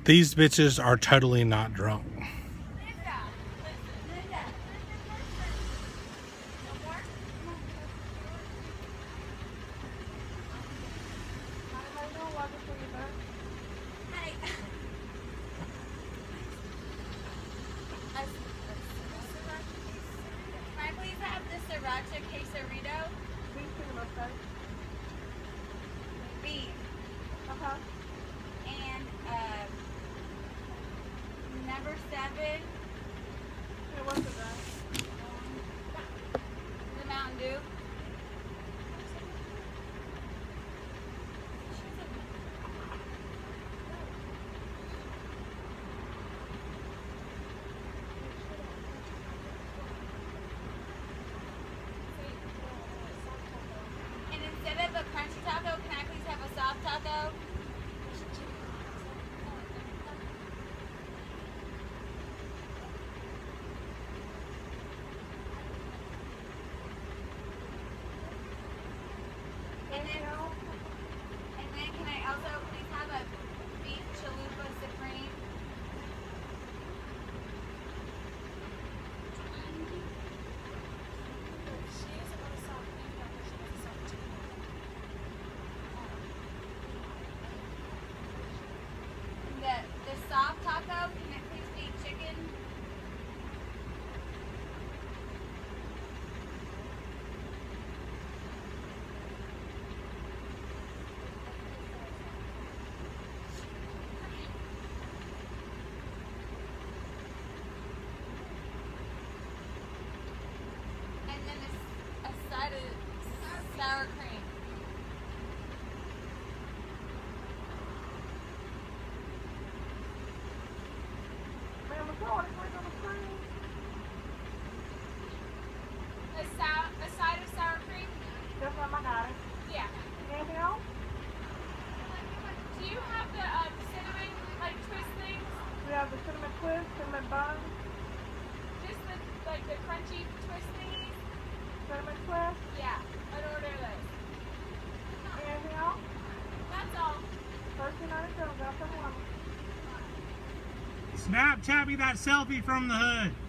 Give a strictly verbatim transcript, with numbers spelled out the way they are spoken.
These bitches are totally not drunk. Sriracha quesarito. Beef. Uh-huh. And uh, number seven. Hey, what's it then? The Mountain Dew. Instead of a crunchy taco, can I please have a soft taco? And then, and then can I also please have a beef chalupa supreme? The, the soft taco, can it please be chicken? And then a, a side of sour cream. A, sour, a side of sour cream? Just like I got it. Yeah. Anything else? Do you have the um, cinnamon, like, twist things? We have the cinnamon twist, cinnamon bun, Just the, like, the crunchy twist thingies? cinnamon twist. Yeah. I'd order those. Anything else? That's all. thirteen ninety-seven, got some one. Snapchat me that selfie from the hood.